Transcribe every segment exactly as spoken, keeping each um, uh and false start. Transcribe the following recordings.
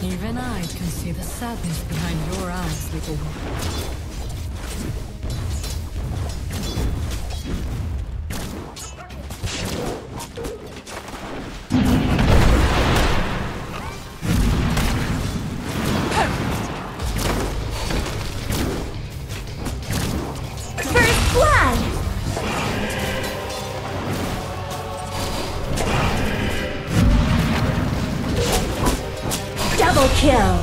Even I can see the sadness behind your eyes, little one. Double kill!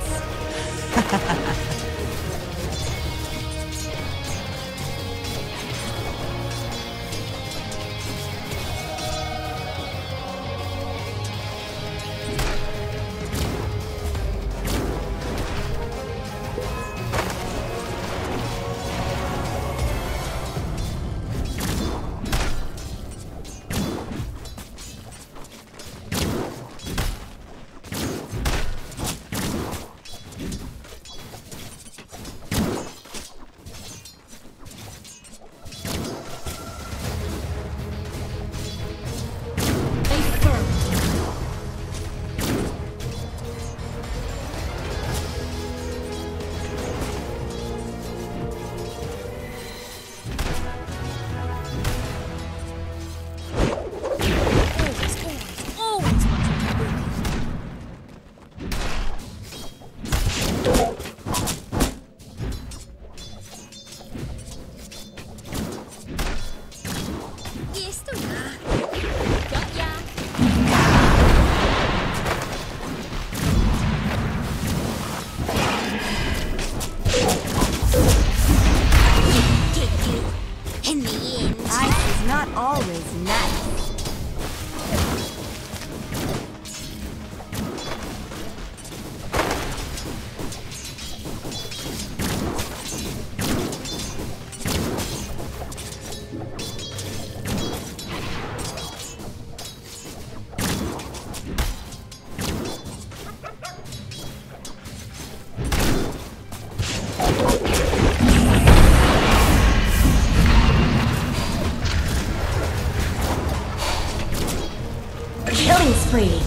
Killing spree!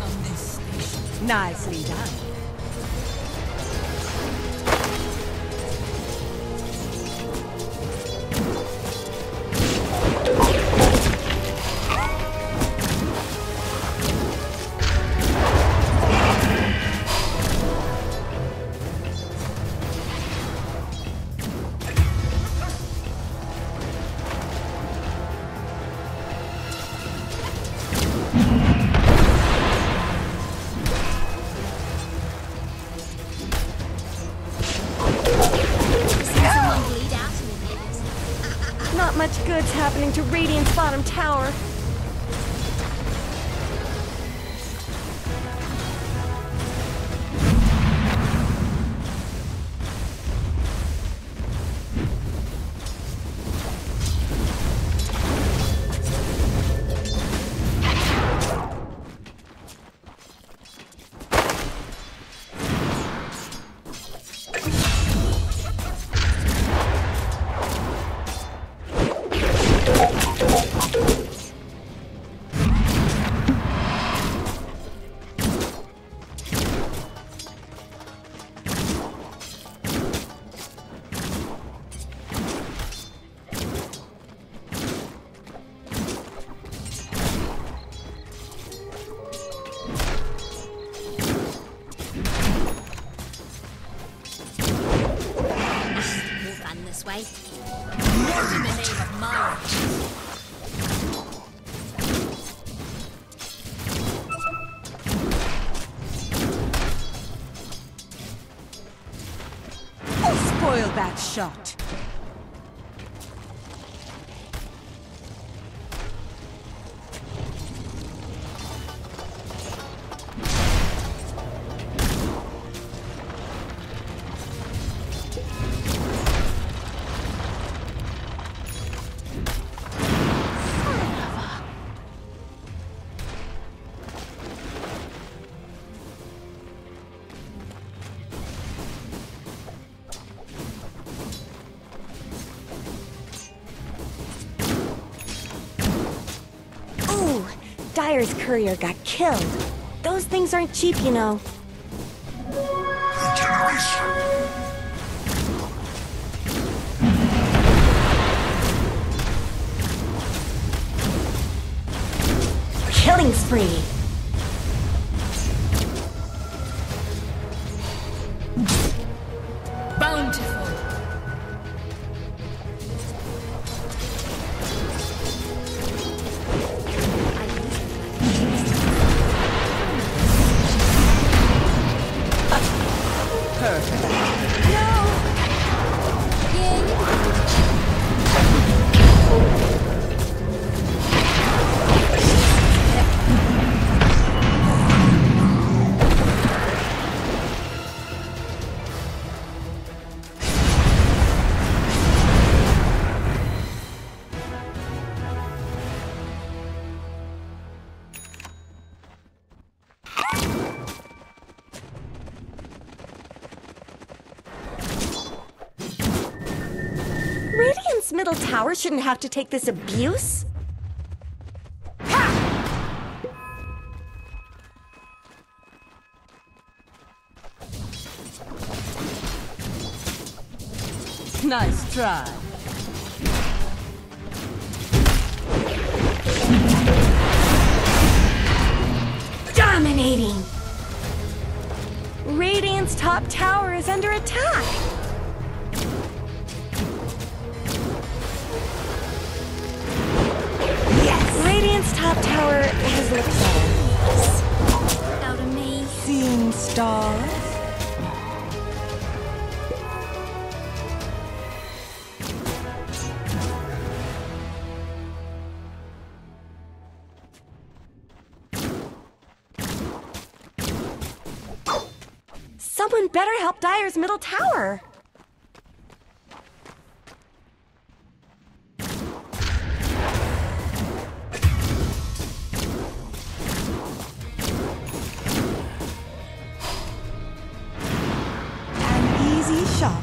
Nicely done. Not much good's happening to Radiant's bottom tower. Way. Not in the name of mine. I'll spoil that shot. Dyer's courier got killed. Those things aren't cheap, you know. Killing spree. Bountiful. Radiant's middle tower shouldn't have to take this abuse. Nice try. Dominating! Radiant's top tower is under attack. Yes! Radiant's top tower has looked better. Out of me. Seeing stars. Someone better help Dire's middle tower. An easy shot.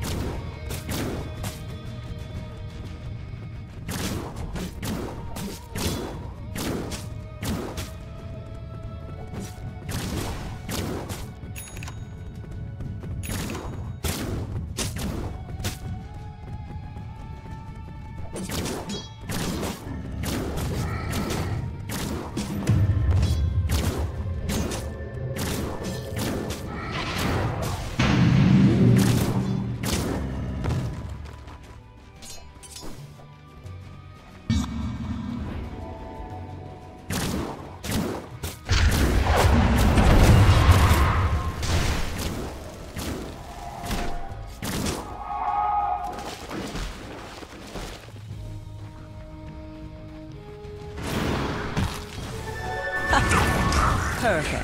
Perfect.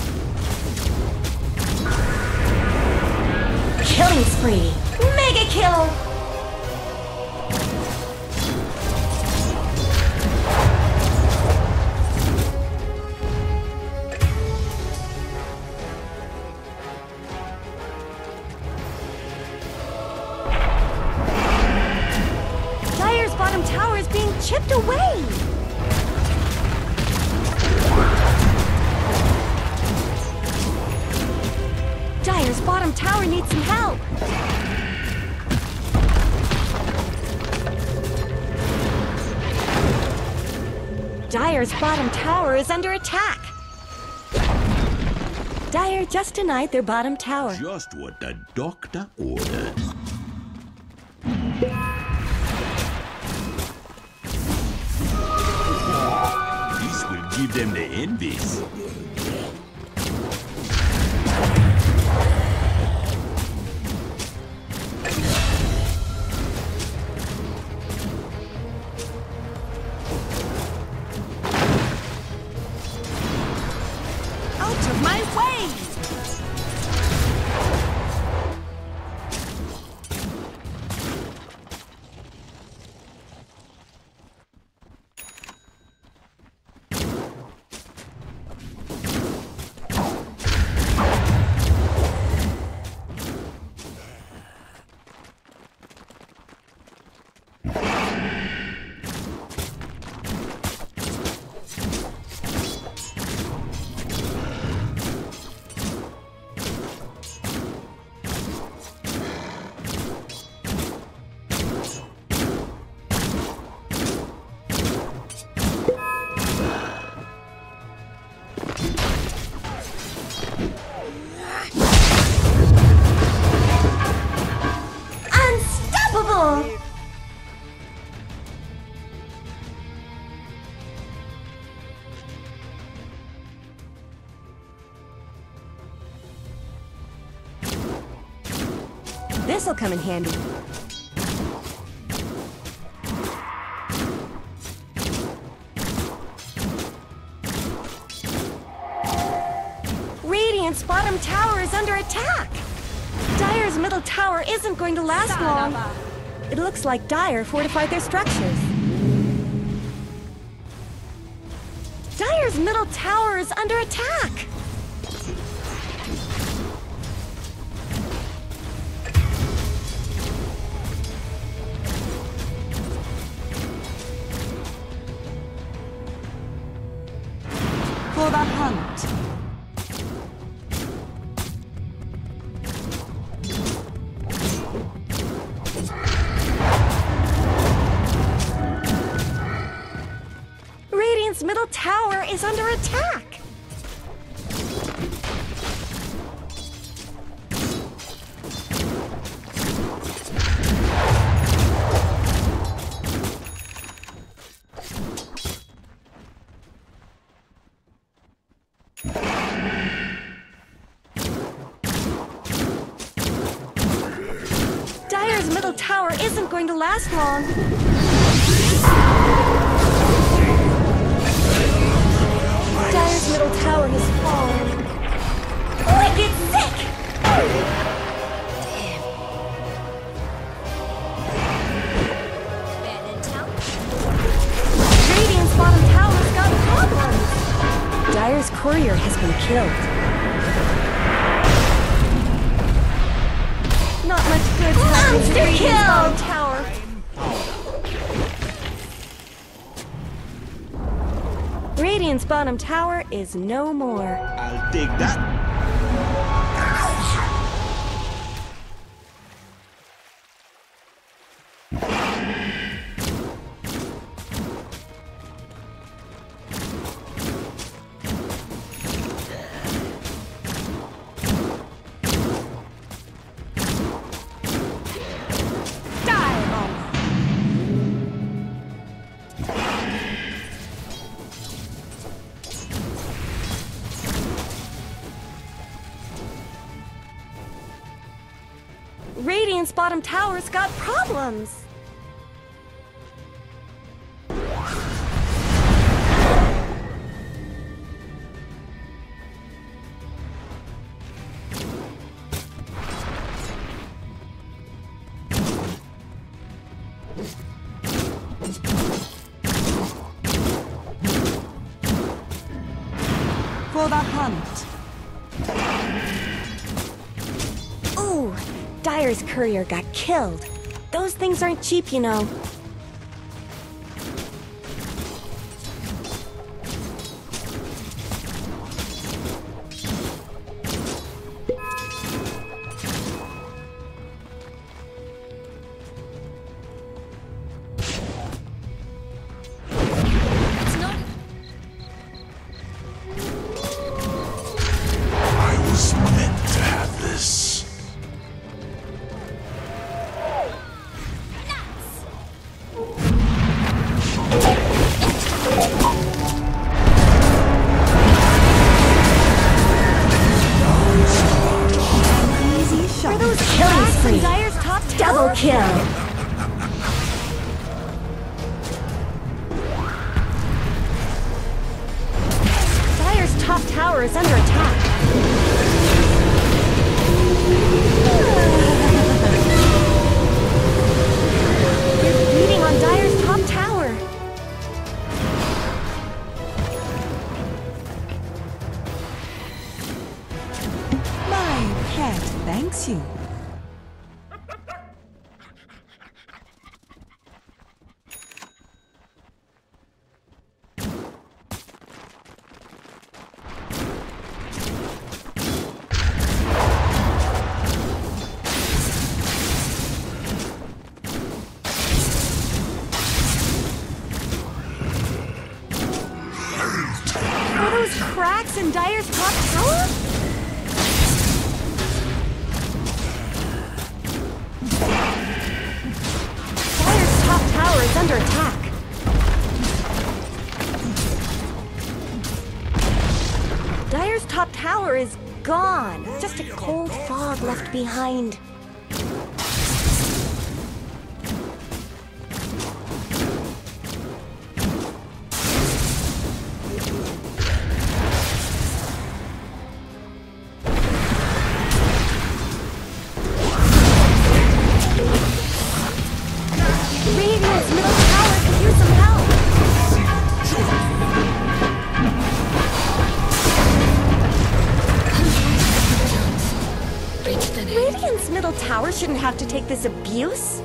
Killing spree. Mega kill! Dire's bottom tower is being chipped away! Dire's bottom tower needs some help! Dire's bottom tower is under attack! Dire just denied their bottom tower. Just what the doctor ordered. This will give them the envies. Out of my way! This'll come in handy. Radiant's bottom tower is under attack! Dire's middle tower isn't going to last long. It looks like Dire fortified their structures. Dire's middle tower is under attack! For the hunt. Radiant's middle tower is under attack! Dire's middle tower isn't going to last long. Dire's middle tower has fallen. Wicked sick! Bad intel. Radiant's bottom tower's got problems! Dire's courier has been killed. Not much good happening to Radiant's bottom tower. Radiant's bottom tower is no more. I'll take that. Radiant's bottom tower's got problems. For the hunt. Ooh, Dire's courier got killed. Those things aren't cheap, you know. It's not. I was meant to have this. Easy shot. For those killing spree. Dire's top tower. Double kill. Dire's top tower is under attack. They're beating on Dire's top tower. My pet thanks you. Are those cracks in Dire's top tower? Dire's top tower is under attack. Dire's top tower is gone. Just a cold fog left behind. Radiant's middle tower shouldn't have to take this abuse.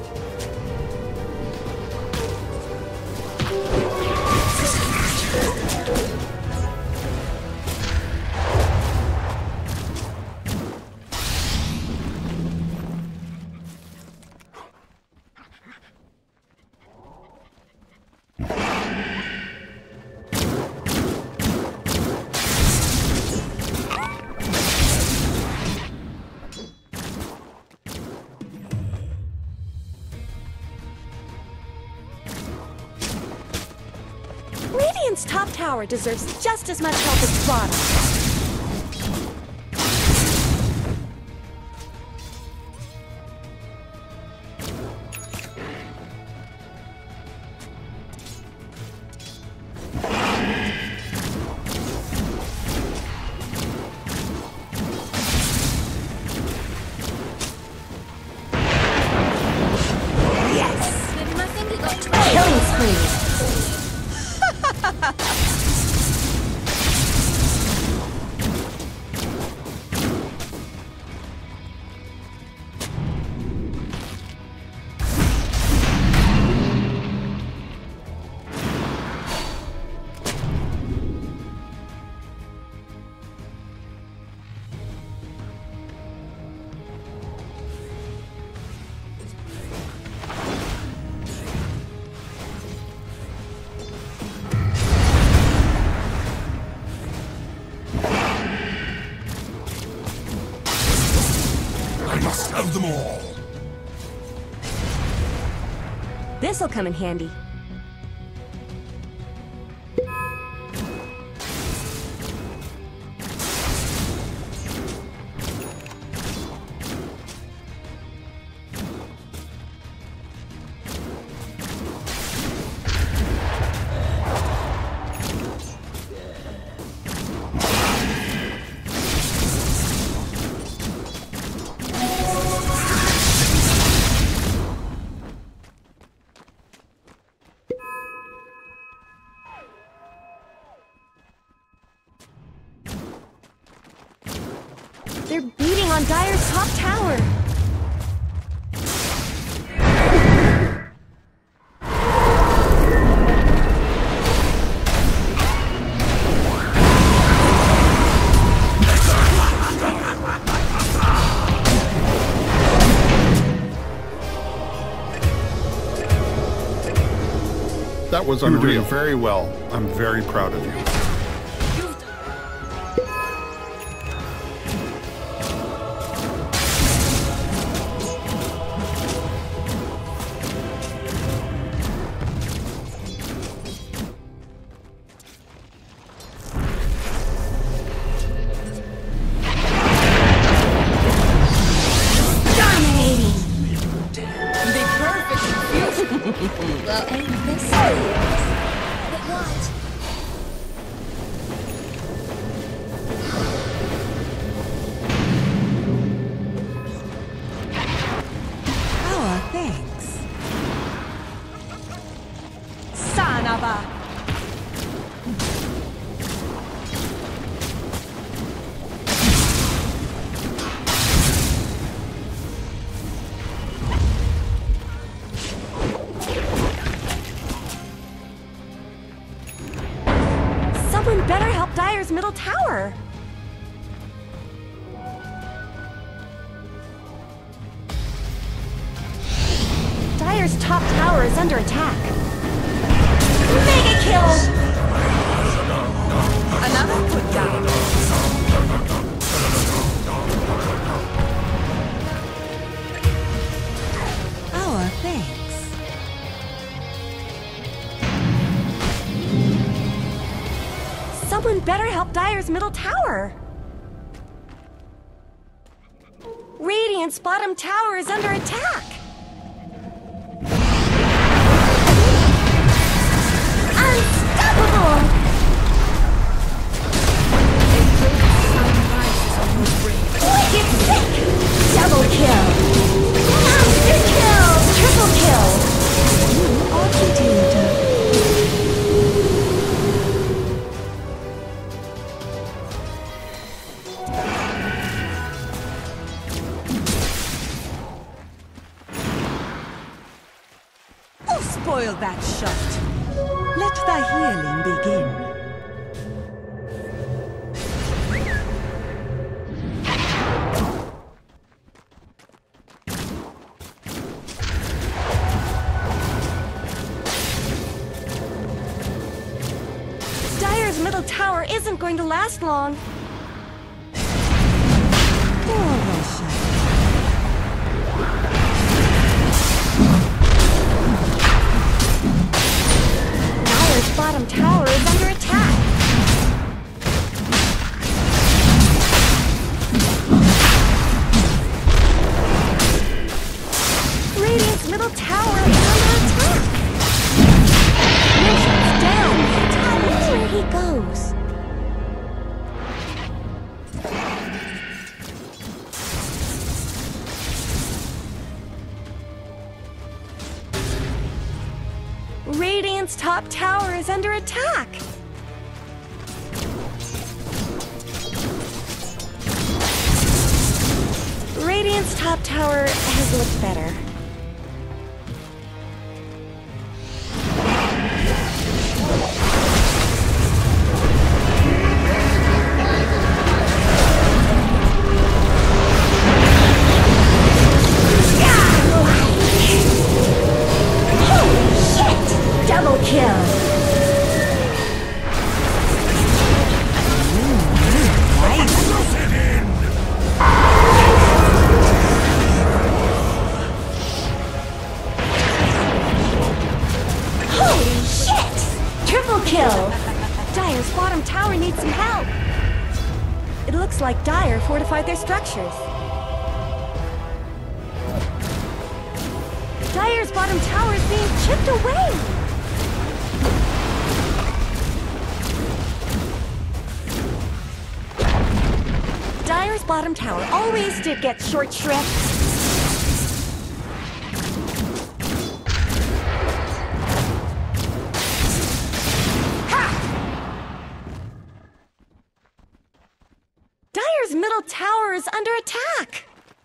Radiant's top tower deserves just as much help as bottom. Of them all. This'll come in handy. They're beating on Dire's top tower. That was unreal. You're doing very well. I'm very proud of you. Well, ain't this serious? But what? Our thanks. Sanaba. Someone better help Dire's middle tower. Dire's top tower is under attack. Mega kill! Another put down. Our thanks. Someone better help Dire's middle tower. Radiant's bottom tower is under attack. Unstoppable! Wicked sick! Double kill! Monster kill! Triple kill! You are continued. Spoil that shot. Let the healing begin. Dire's middle tower isn't going to last long. Poor Russia. Dire's bottom tower is under attack. Radiant's middle tower is under attack. Nation's down. Watch where he goes. Radiant's top tower is under attack. Radiant's top tower has looked better. Double kill! Holy shit! Triple kill! Dire's bottom tower needs some help. It looks like Dire fortified their structures. Dire's bottom tower is being chipped away! Dire's bottom tower always did get short shrift. Ha! Dire's middle tower is under attack.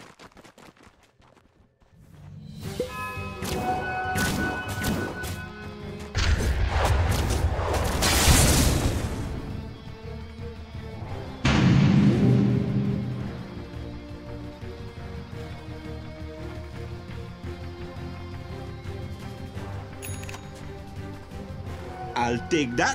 I'll take that.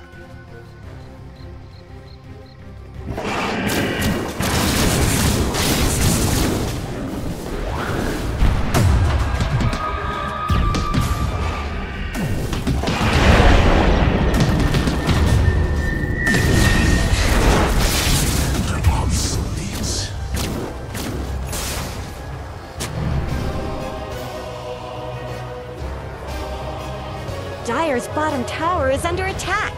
Dire's bottom tower is under attack.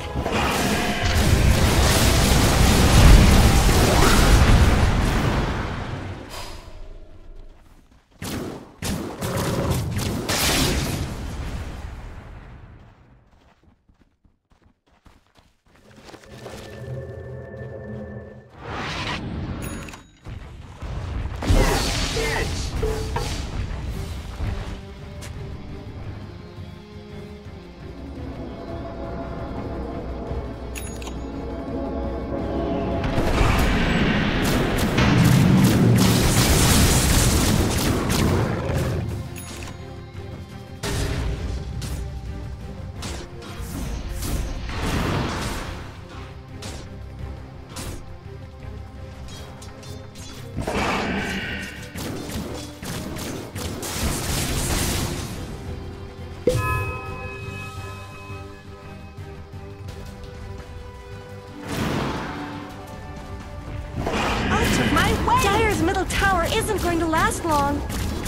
Dire's middle tower isn't going to last long.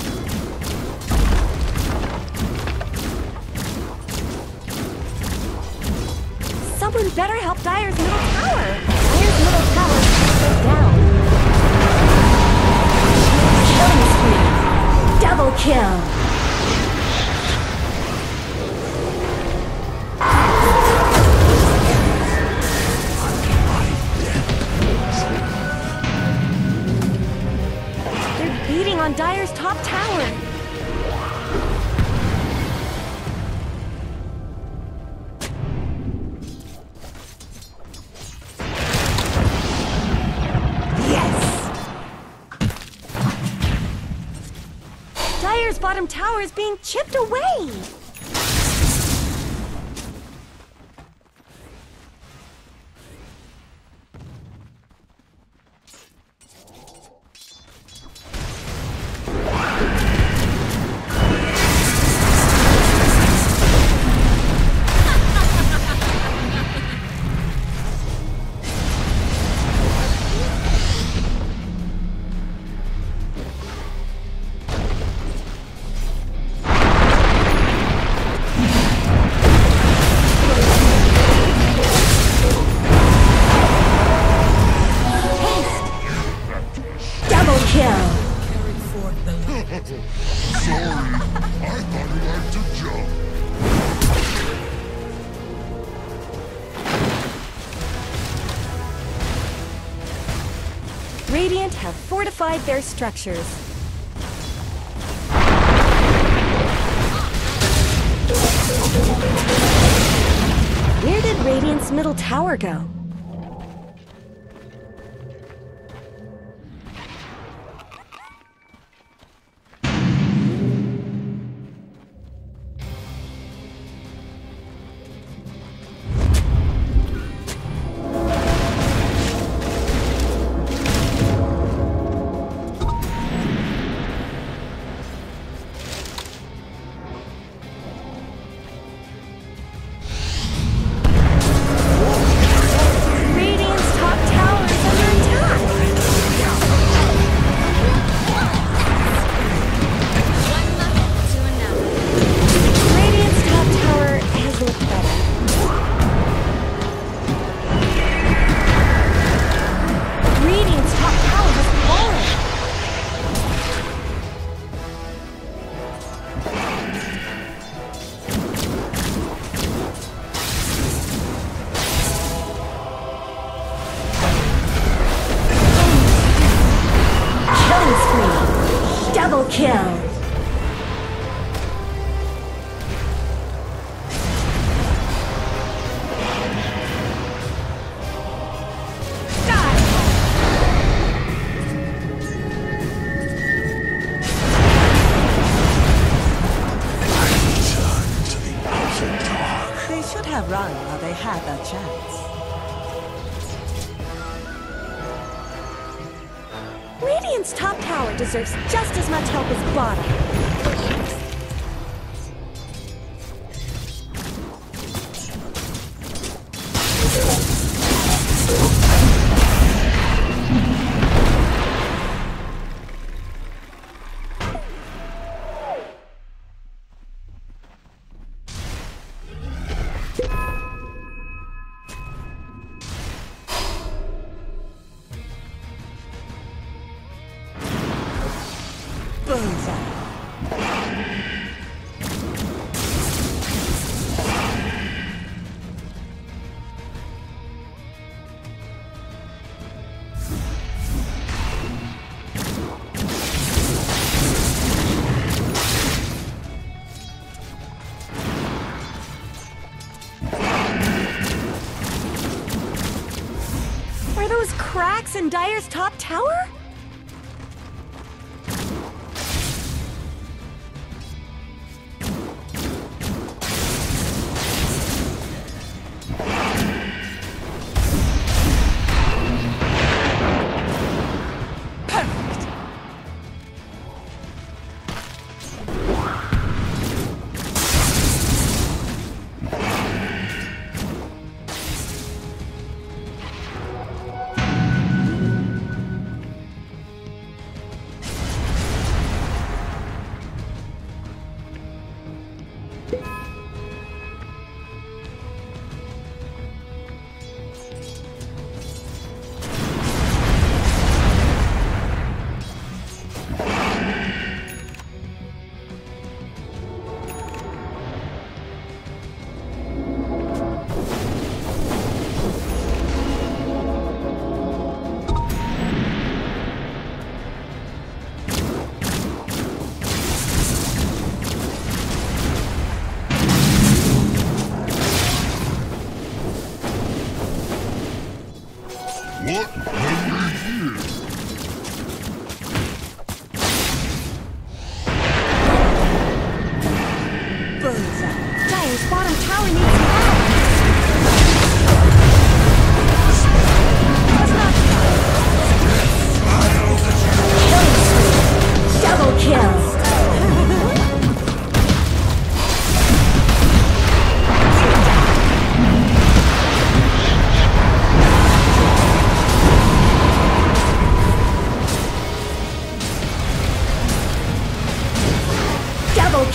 Someone better help Dire's middle tower. Dire's middle tower is down. Killing spree. Double kill. On Dire's top tower. bottom tower is being chipped away! Radiant have fortified their structures. Where did Radiant's middle tower go? Run while they had that chance. Radiant's top tower deserves just as much help as bottom. Are those cracks in Dire's top tower?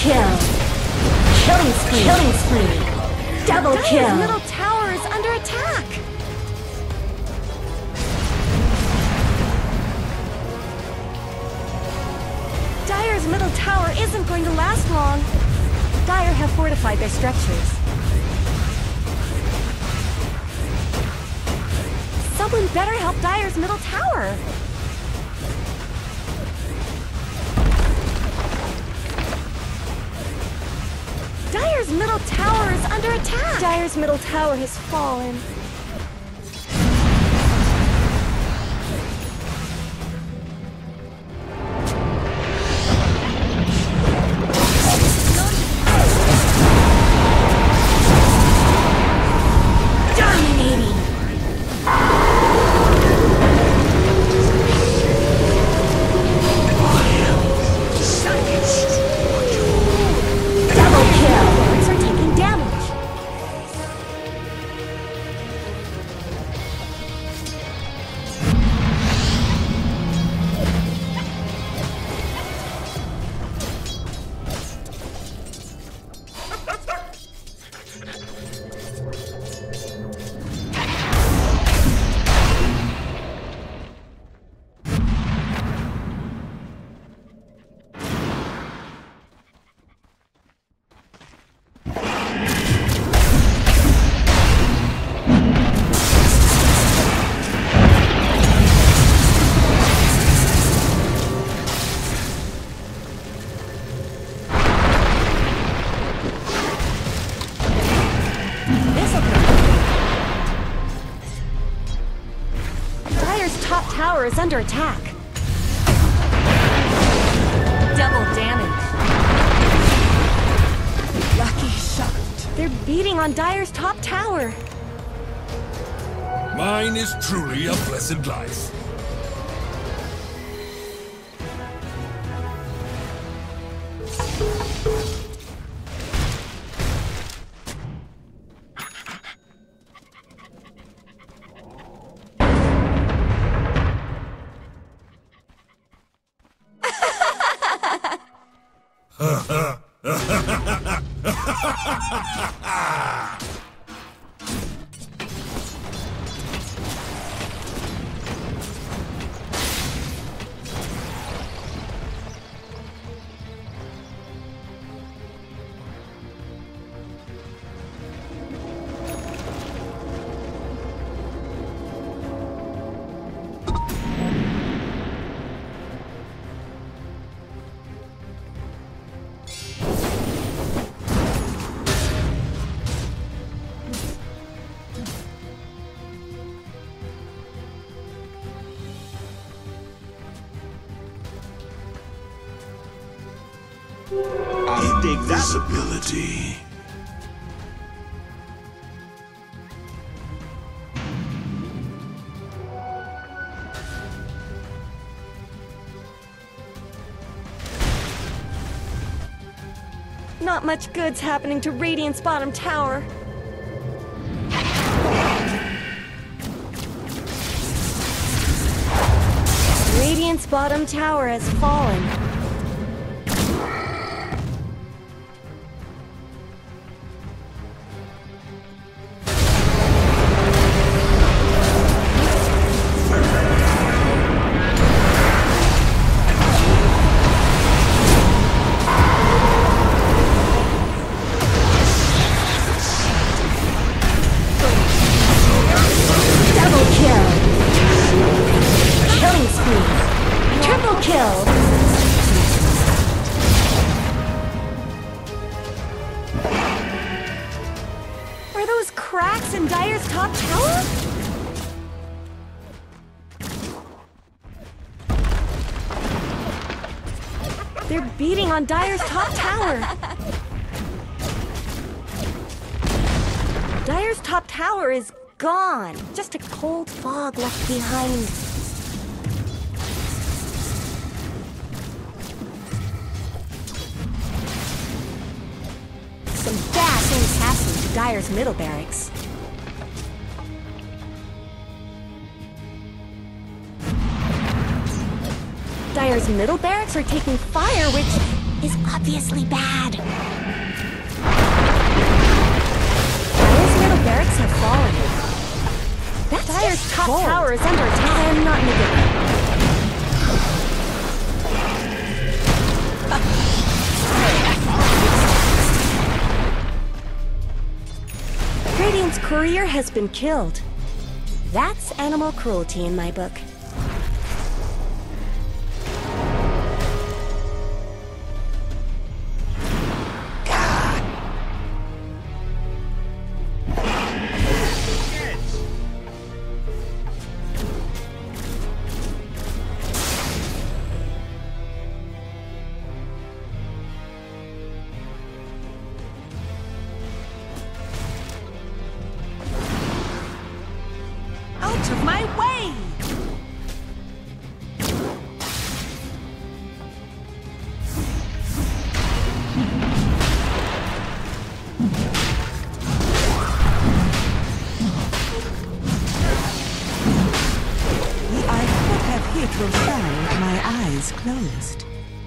kill. Killing spree. Killing spree. Double kill. Dire's middle tower is under attack. Dire's middle tower isn't going to last long. Dire have fortified their structures. Someone better help Dire's middle tower. Dire's middle tower is under attack! Dire's middle tower has fallen. Dominating! Double kill! Barracks are taking damage. Tower is under attack. Double damage. Lucky shot. They're beating on Dire's top tower. Mine is truly a blessed life. I dig that ability. Not much good's happening to Radiant's bottom tower. Radiant's bottom tower has fallen. They're beating on Dire's top tower. Dire's top tower is gone. Just a cold fog left behind. Some bad things happening to Dire's middle barracks. Dire's middle barracks are taking fire, which is obviously bad. Those middle barracks have fallen. That Dire's top bold. Tower is under attack. I am not in a good mood. Radiant's courier has been killed. That's animal cruelty in my book. Out of my way! I could have hit Rochelle with my eyes closed.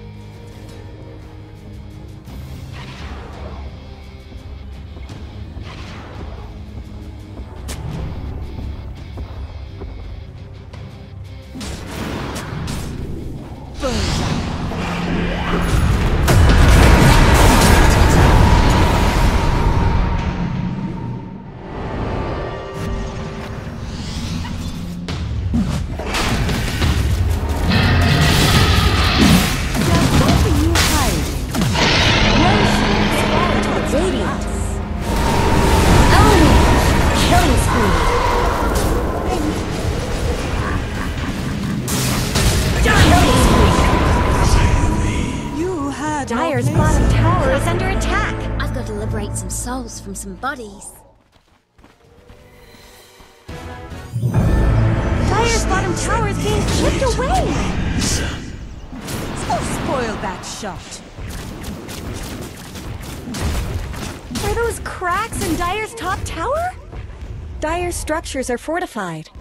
Dire's bottom tower is under attack. I've got to liberate some souls from some bodies. Dire's bottom tower is being chipped away. Who spoiled that shot? Are those cracks in Dire's top tower? Dire's structures are fortified.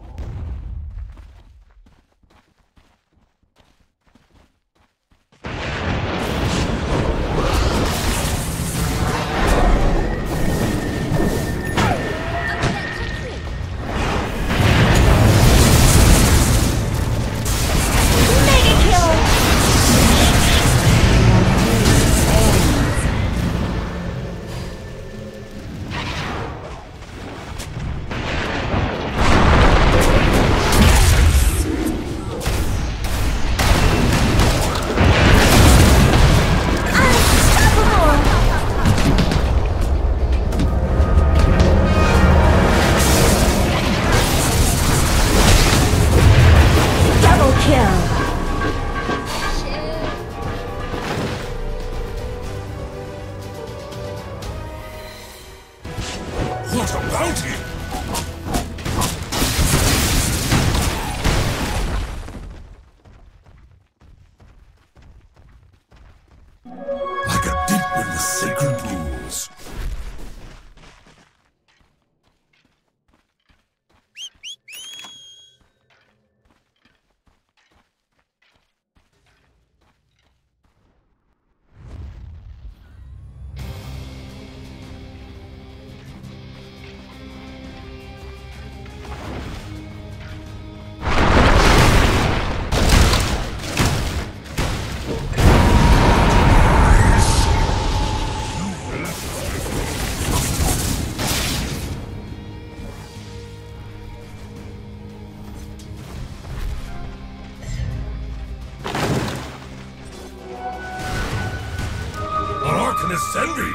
What a bounty! Like a deep in the sacred rules. Send me!